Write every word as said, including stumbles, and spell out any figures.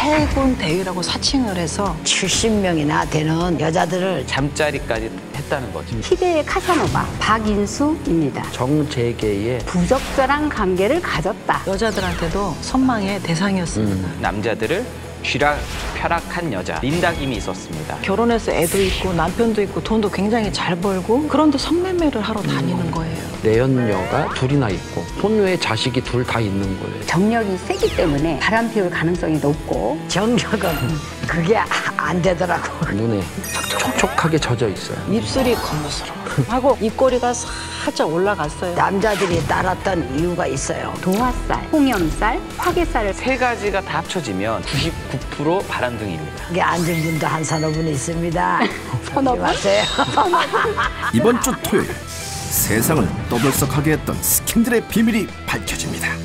해군 대위라고 사칭을 해서 칠십 명이나 되는 여자들을 잠자리까지 했다는 거죠. 희대의 카사노바 박인수입니다. 정재계의 부적절한 관계를 가졌다. 여자들한테도 선망의 대상이었습니다. 음. 남자들을 쥐락펴락한 여자 린다 김이 있었습니다. 결혼해서 애도 있고 남편도 있고 돈도 굉장히 잘 벌고 그런데 성매매를 하러 다니는 거예요. 내연녀가 둘이나 있고 손녀의 자식이 둘 다 있는 거예요. 정력이 세기 때문에 바람 피울 가능성이 높고 정력은 그게 안 되더라고. 눈에 촉촉하게 젖어 있어요. 입술이 검무스러워 하고 입꼬리가 살짝 올라갔어요. 남자들이 따랐던 이유가 있어요. 도화살, 홍염살, 화개살을 세 가지가 다 합쳐지면 구십구 퍼센트 바람둥이입니다. 이게 앉은 분도 한 서너 분 있습니다. 서너 분? 마세요. 이번 주 토요일 세상을 떠들썩하게 했던 스캔들의 비밀이 밝혀집니다.